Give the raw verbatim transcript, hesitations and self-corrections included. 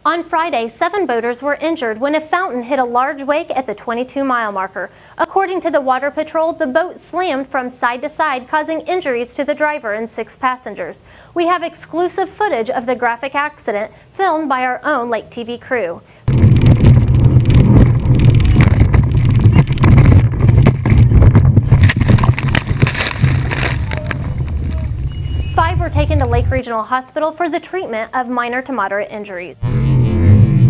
On Friday, seven boaters were injured when a fountain hit a large wake at the twenty-two mile marker. According to the Water Patrol, the boat slammed from side to side, causing injuries to the driver and six passengers. We have exclusive footage of the graphic accident filmed by our own Lake T V crew. Five were taken to Lake Regional Hospital for the treatment of minor to moderate injuries.